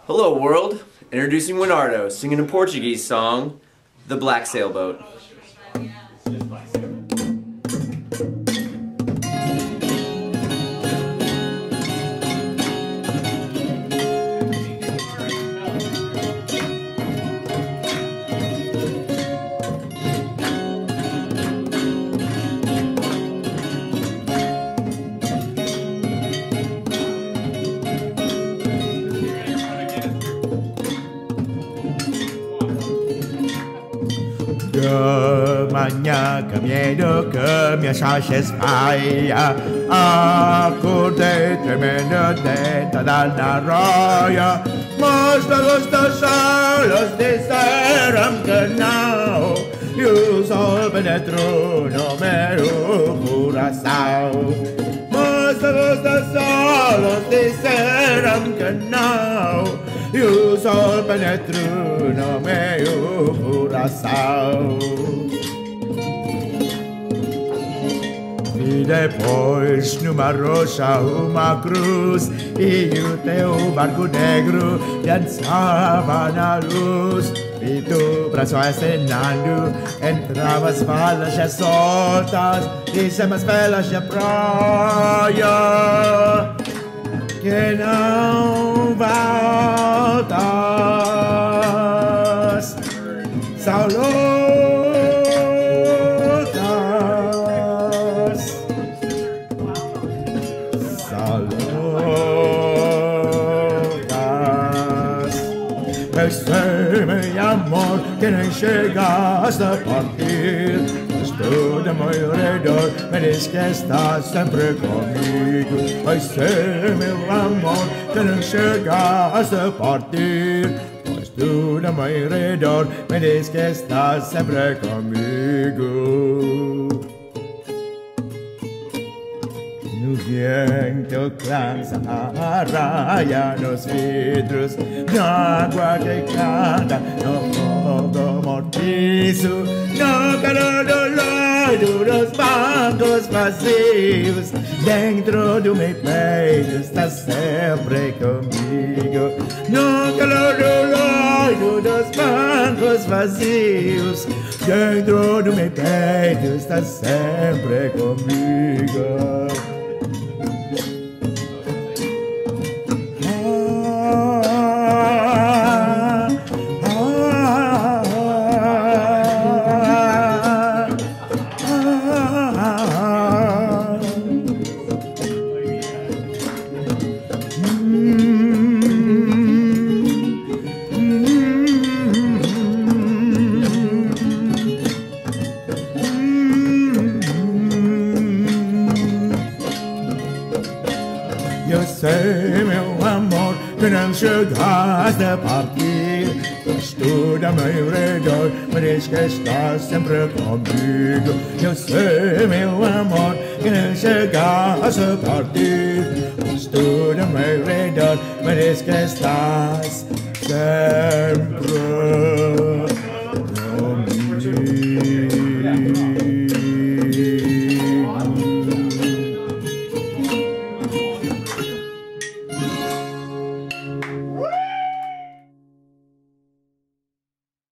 Hello world, introducing Winardo, singing a Portuguese song, The Black Sailboat. De manhã caminhando que minhas achas paia, acordei tremendo deitada na roia, mas pelos teus olhos disseram que não, e o sol penetrou no meu coração. Mas pelos teus olhos disseram que não, e o sol penetrou no meu coração. E depois numa rocha uma cruz, e o teu barco negro dançava na luz. E tu, braço acenando, entrava as falas já soltas, e chamas velas da praia, que não voltas, saudades. Sei-me, amor, que nem chegaste a partir, mas tudo a meu redor me diz que estás sempre comigo. Mas sei, meu amor, que nem chegaste a partir, mas tudo a meu redor me diz que estás sempre comigo. No viento cansa, arraia nos vidros, na água que canta, no fogo mortiço, no calor do loiro dos bancos vazios. Dentro do meu peito está sempre comigo, no calor do loiro dos bancos vazios. Dentro do meu peito está sempre comigo. Eu sei, meu amor, que não chegaste a partir, mas tudo a meu redor me diz que estás sempre comigo. Eu sei, meu amor, que não chegaste a partir, mas tudo a meu redor me diz que estás sempre